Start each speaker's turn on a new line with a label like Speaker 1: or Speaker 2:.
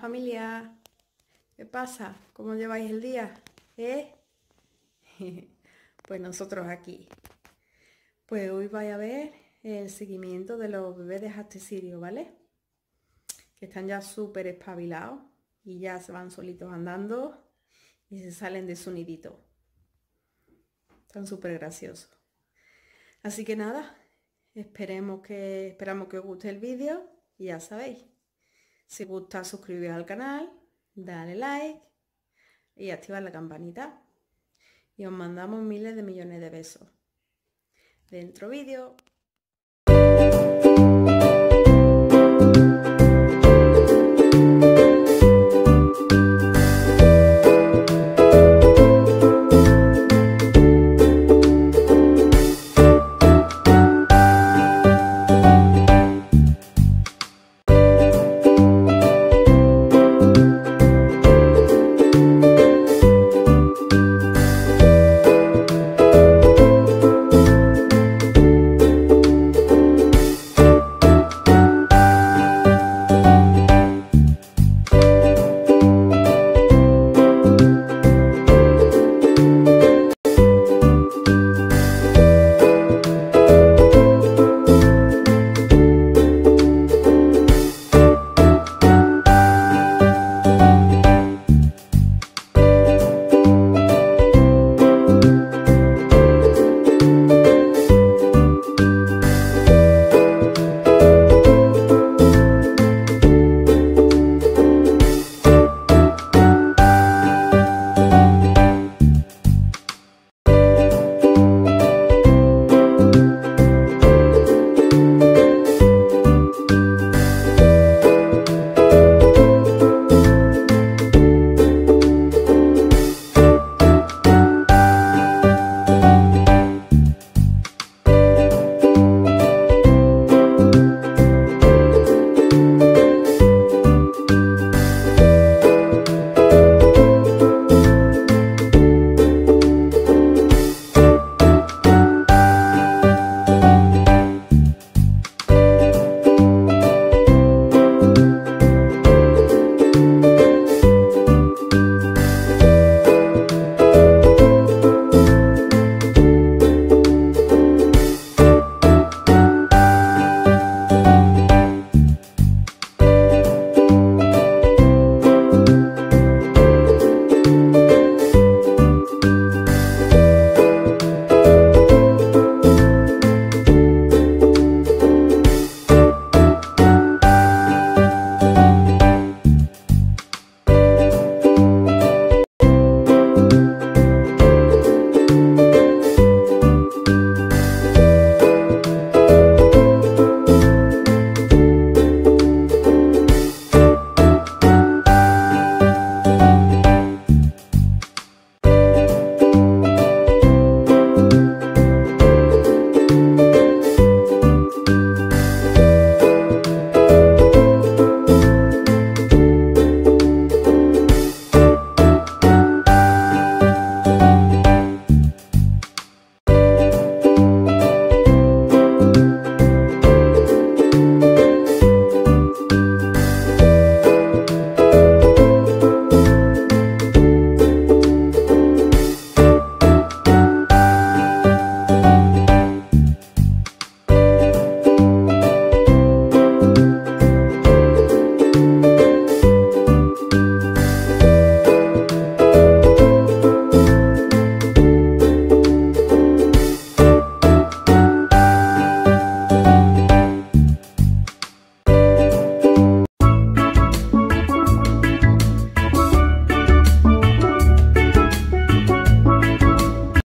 Speaker 1: familia, ¿qué pasa? ¿Cómo lleváis el día? ¿Eh? Pues nosotros aquí. Pues hoy vais a ver el seguimiento de los bebés de Hastesirio, ¿vale? Que están ya súper espabilados y ya se van solitos andando y se salen de su nidito. Están súper graciosos. Así que nada, esperamos que os guste el vídeo y ya sabéis. Si os gusta, suscribiros al canal, dale like y activar la campanita. Y os mandamos miles de millones de besos. Dentro vídeo.